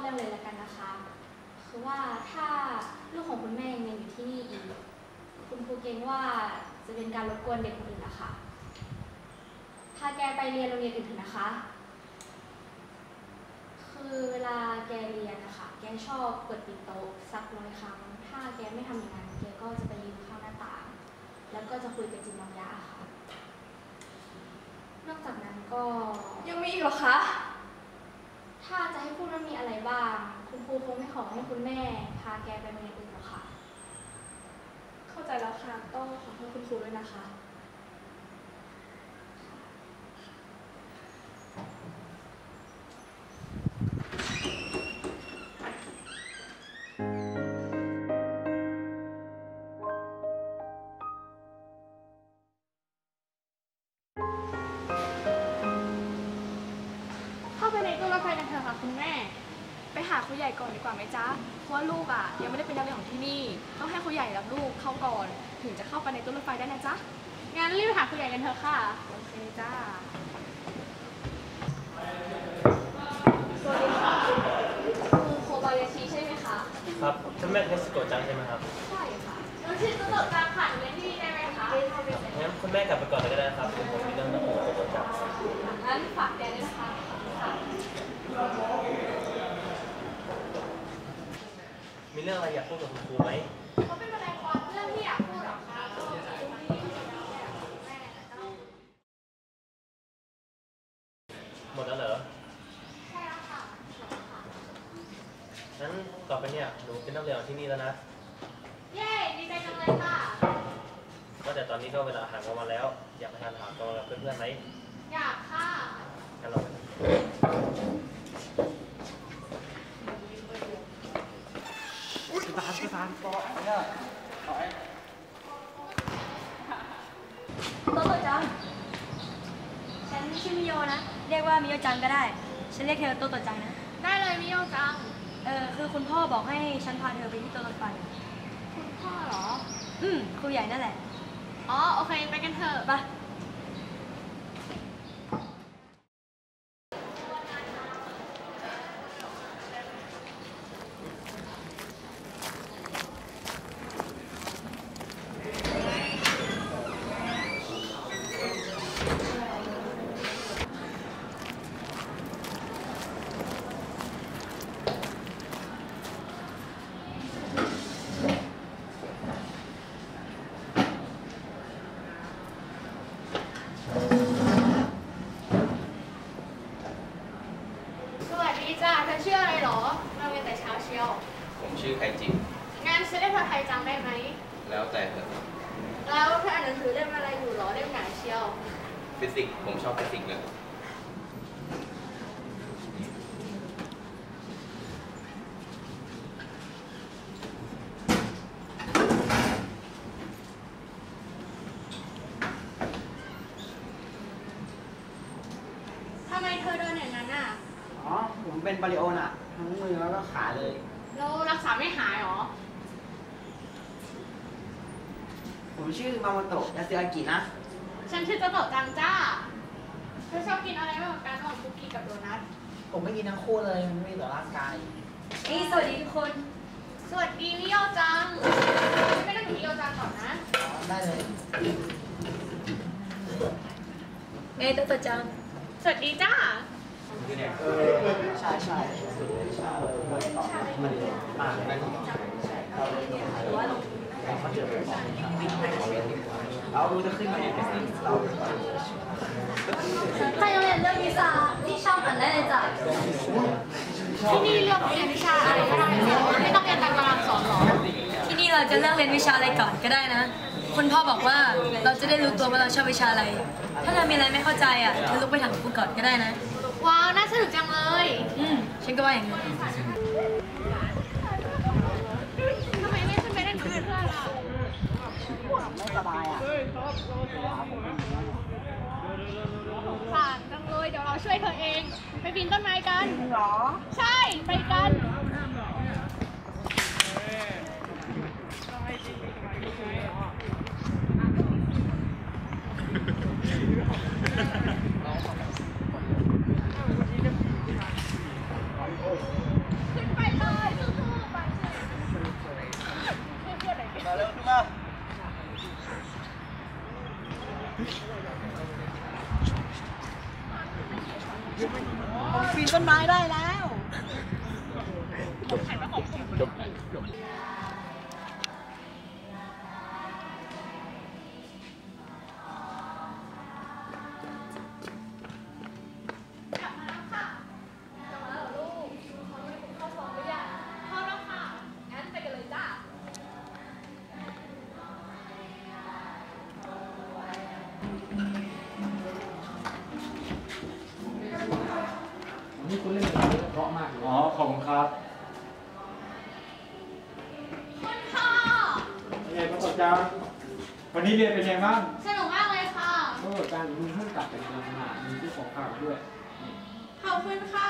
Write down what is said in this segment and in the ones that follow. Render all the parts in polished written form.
รื่องเลยแล้วกันนะคะคือว่าถ้าลูกของคุณแม่ยังอยู่ที่นี่อีกคุณครูเกรงว่าจะเป็นการรบกวนเด็กคนอื่นนะคะพาแกไปเรียนโรงเรียนอื่นเถอะนะคะคือเวลาแกเรียนนะคะแกชอบเปิดปิดโต๊ะสัก100 ครั้งถ้าแกไม่ทำอย่างนั้นแกก็จะไปยืนข้างหน้าต่างแล้วก็จะคุยกับจินบางยาค่ะนอกจากนั้นก็ยังมีอีกเหรอคะถ้าจะให้พูดว่ามีอะไรบ้างคุณครูคงไม่ขอให้คุณแม่พาแกไปโรงเรียนอื่นหรอกค่ะเข้าใจแล้วค่ะต้องขอโทษคุณครูด้วยนะคะเข้าไปในตู้รถไฟกันเถอะค่ะคุณแม่ไปหาครูใหญ่ก่อนดีกว่าไหมจ๊ะเพราะว่าลูกยังไม่ได้เป็นนักเรียนของที่นี่ต้องให้ครูใหญ่รับลูกเข้าก่อนถึงจะเข้าไปในตู้รถไฟได้นะจ๊ะงั้นรีบไปหาครูใหญ่กันเถอะค่ะโอเคจ้าสวัสดีค่ะครูโคบายาชิใช่ไหมคะครับคุณแม่เทสโกะจังใช่ไหมครับใช่ค่ะหนูชื่อตุ๊กตาค่ะหนูเรียนที่นี่ได้ไหมคะงั้นคุณแม่กลับไปก่อนเลยก็ได้ครับผมมีเรื่องต้องคุยกับโกะจังงั้นฝากแกด้วยนะคะมีเรื่องอะไรอยากพูดกับคุณครูไหมเขาเป็นอะไรความเรื่องที่อยากพูดหรอคะหมดแล้วเหรอใช่แล้วค่ะงั้นต่อไปเนี่ยหนูเป็นนักเรียนของที่นี่แล้วนะเย้ดีใจจังเลยค่ะก็แต่ตอนนี้ก็เวลาอาหารกลางวันแล้วอยากไปทานอาหารกลางวันกับเพื่อนๆไหมอยากค่ะงั้นเราไปโตโตจังฉันชื่อมิโยนะเรียกว่ามิโยจังก็ได้ฉันเรียกเธอโตโตจังนะได้เลยมิโยจังคือคุณพ่อบอกให้ฉันพาเธอไปที่ตัวรถไฟคุณพ่อเหรอครูใหญ่นั่นแหละอ๋อโอเคไปกันเถอะไปชื่ออะไรหรอมาเรียนแต่เช้าเชียวผมชื่อไคจิงานฉันได้ภาษาไทยจังได้ไหมแล้วแต่เถอะแล้วเธออ่านหนังสือเล่มอะไรอยู่หรอเล่มไหนเชียวฟิสิกส์ผมชอบฟิสิกส์เลยทำไมเธอเดินอย่างนั้นอ่ะอ๋อผมเป็นบาริโอน่ะทั้งมือแล้วก็ขาเลยแล้วรักษาไม่หายหรอผมชื่อมาโมโตะยาสึอากินะฉันชื่อโตโตะจังจ้าเธอชอบกินอะไรมากกว่ากันระหว่างคุกกี้กับโดนัทผมไม่กินทั้งคู่เลยมันไม่ต่อร่างกายสวัสดีทุกคนสวัสดีมิโยจังไม่ต้องกินมิโยจังก่อนนะได้เลยโตโตจังสวัสดีจ้าใช่เราดูจะขึ้นไหมถ้ายังเรียนเรื่องวิชาที่ชอบอ่านได้เลยจ้ะที่นี่เลือกเรียนวิชาอะไรก็ได้ไม่ต้องเรียนตามตารางสอนหรอที่นี่เราจะเลือกเรียนวิชาอะไรก่อนก็ได้นะคุณพ่อบอกว่าเราจะได้รู้ตัวว่าเราชอบวิชาอะไรถ้าเธอมีอะไรไม่เข้าใจเธอลุกไปถามครูก่อนก็ได้นะว้าวน่าสนุกจังเลยฉันก็ว่าอย่างนี้ทำไมไม่ขึ้นไปเล่นกับเพื่อนล่ะไม่สบายผ่านจังเลยเดี๋ยวเราช่วยเธอเองไปปีนต้นไม้กันหรอใช่ไปกันวันนี้เรียนเป็นไงบ้างสนุกมากเลยค่ะการมึงเพิ่งกลับไปทำงานมีที่ของข่าวด้วยขอบคุณค่ะ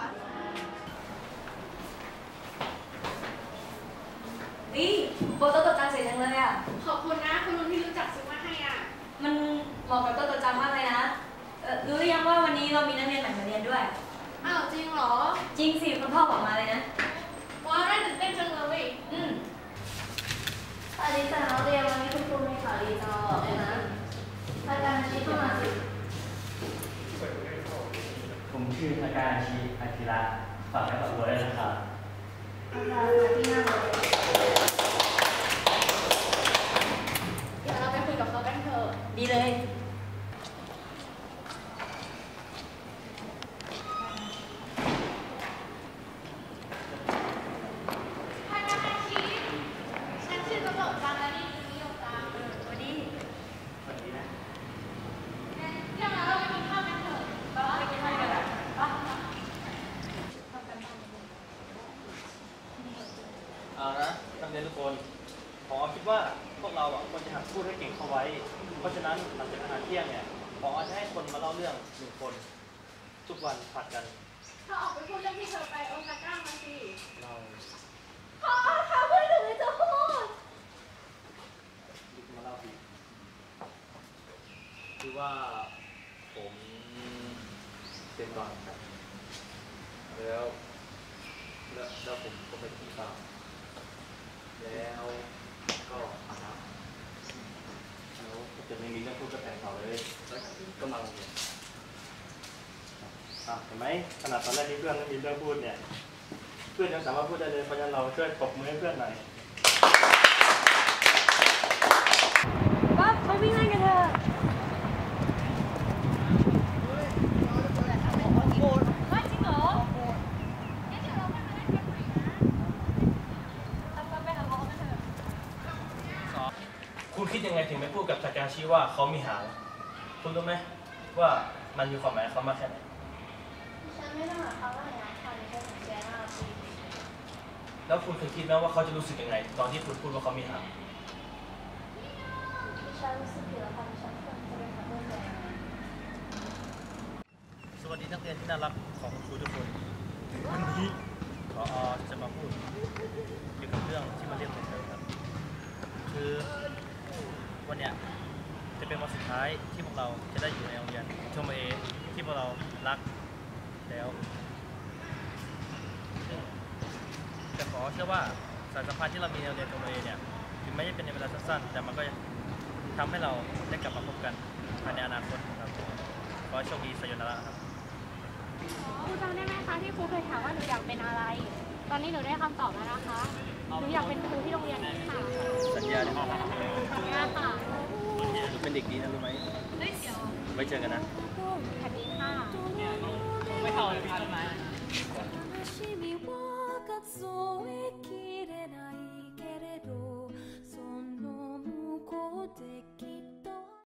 นี่โบโต้ตัวจำสวยจังเลยอ่ะขอบคุณนะคุณลุงที่รู้จักซื้อมาให้อ่ะมันเหมาะกับตัวจำมากเลยนะรู้หรือยังว่าวันนี้เรามีนักเรียนใหม่มาเรียนด้วยอ้าวจริงเหรอจริงสิคุณพ่อบอกมาเลยนะว้าวน่าตื่นเต้นจังเลยสวัสดีจ้านักเรียนวันนี้คุณครูมีข่าวดีจะมาบอกเลยนะอาจารย์ชี้เข้ามาสิผมชื่อธการชีอาทิระฝากให้กับตัวได้นะครับอาจารย์มาที่หน้าเลยเดี๋ยวเราไปคุยกับเขากันเถอะดีเลยท่านอาชีฉันชื่อกระโดดจังและนี่คือนิยมจังสวัสดีเรื่องเราไปกินข้าวกันเถอะไปกินข้าวกันปะเอานะนักเรียนทุกคนผอคิดว่าพวกเราควรจะหัดพูดให้เก่งเข้าไว้ เพราะฉะนั้นหลังจากอาหารเที่ยงเนี่ยผอจะให้คนมาเล่าเรื่อง1 คนทุกวันผัดกันถ้าออกไปพูดเรื่องที่เธอไปโอซาก้ามาสิเราขอค่ะเพื่อนหนูจะพูดลุกมาเล่าสิคือว่าผมเป็นก่อนครับแล้วผมก็ไปที่บ้านแล้วก็อาบน้ำแล้วก็จะไม่มีเรื่องพูดกับแฟนเขาเลยแล้วก็มาโรงเรียนเห็นไหมขนาดตอนแรกที่เพื่อนไม่มีเรื่องพูดเนี่ยเพื่อนยังสามารถพูดได้เลยเพราะฉะนั้นเราช่วยปรบมือให้เพื่อนหน่อยป๊าไปวิ่งเล่นกันเถอะคุณคิดยังไงถึงไม่พูดกับทากาชิว่าเขามีหาง คุณรู้ไหมว่ามันมีความหมายกับเขามากแค่ไหนฉันไม่ได้หมายความว่าอย่างนั้นค่ะในเรื่องของแกน่ารักดีแล้วคุณเคยคิดไหมว่าเขาจะรู้สึกยังไง ตอนที่คุณพูดว่าเขามีหางฉันรู้สึกผิดแล้วค่ะที่ฉันควรจะเป็นคนเลือกแกสวัสดีนักเรียนที่น่ารักของคุณครูทุกคนวันนี้ผอ.จะมาพูดเกี่ยวกับเรื่องที่มาเรียกผมนะครับ คือวันเนี้ยจะเป็นวันสุดท้ายที่พวกเราจะได้อยู่ในโรงเรียนชมเอที่พวกเรารักแล้วแต่ขอเชื่อว่าสายสัมพันธ์ที่เรามีในโรงเรียนชมเอเนี่ยถึงแม้จะเป็นในเวลาสั้นๆแต่มันก็ทำให้เราได้กลับมาพบกันภายในอนาคตครับขอโชคดีสยนาระครับครูจำได้ไหมคะที่ครูเคยถามว่าหนูอยากเป็นอะไร ตอนนี้หนูได้คำตอบแล้วนะคะ หนูอยากเป็นครูที่โรงเรียนนี้ค่ะสัญญาได้ไหมสัญญาค่ะหนูเป็นเด็กดีนะรู้ไหมไว้เจอกันนะสวัสดีค่ะไม่เข้าเลยพาทำไม